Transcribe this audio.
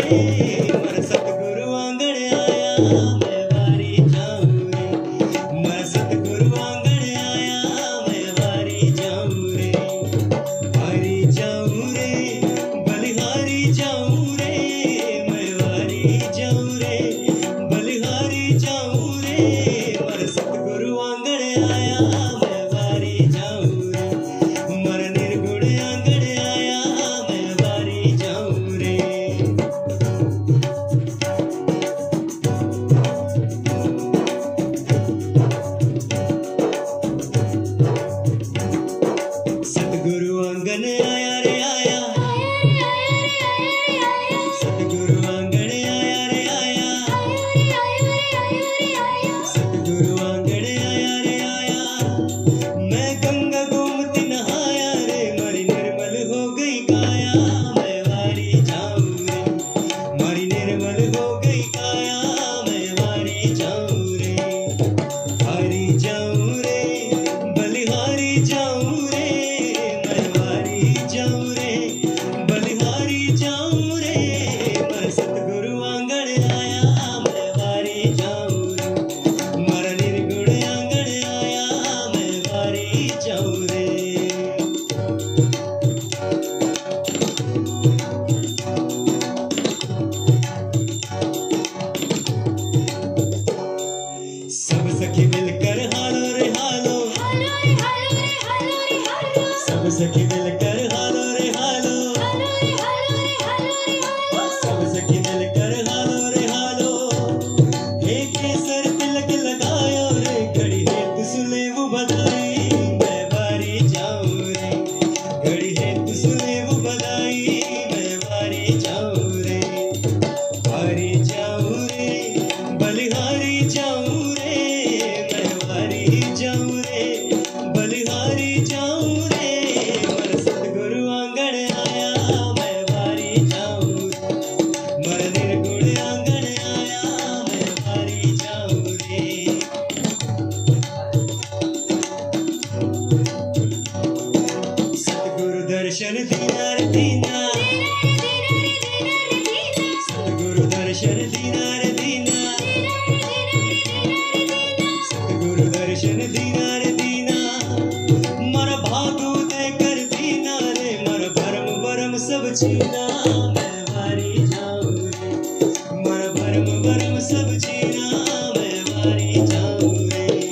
रे मर सतगुरु आंगण आया मैं वारी जाऊं रे मर सतगुरु आंगण आया मैं वारी जाऊं रे वारी जाऊं रे बलिहारी जाऊं रे मैं वारी जाऊं रे बलिहारी जाऊं रे मर सतगुरु आंगण आया मैं वारी जाऊं रे मर निर्गुण आंगण आया मैं वारी जाऊं रे सतगुरु आंगन आया रे आया सतगुरु आंगन आया रे आया सतगुरु आंगन आया रे आया मैं गंगा गोमती नहाया रे मरी निर्मल हो गई काया मैं वारी जाऊं रे मरी निर्मल हो गई काया मैं वारी जाऊं रे हारी जाऊं रे बलिहारी जाऊं रे मैं वारी जाऊं रे बलिहारी जाऊं रे मर सतगुरु आंगण आया मैं वारी जाऊं रे मर निर्गुण आंगण आया मैं वारी जाऊं रे सब सखी मिलकर हालो रे हालो सब सखी मिलकर हालो रे हालो सब सखी मिलकर हालो रे हालो हे केसर तिलक लगायो रे घड़ी है तुसले वो बधाई मैं वारी जाऊं रे घड़ी है तुसले वो बधाई मैं वारी जाऊं रे वारी जाऊं रे बलिहारी जाऊं रे मैं वारी जाऊं रे बलिहारी जाऊं रे मर सतगुरु आंगण आया मैं वारी जाऊं मर निर्गुण आंगण आया मैं वारी जाऊं रे सतगुरु दर्शन दीना रे दीना सतगुरु दर्शन दीना रे दीना सतगुरु दर्शन दीना रे दीना मर भागु दे कर दीना रे मर भरम भरम सब छीना मैं वारी जाऊं रे मर भरम भरम सब छीना मैं वारी जाऊं रे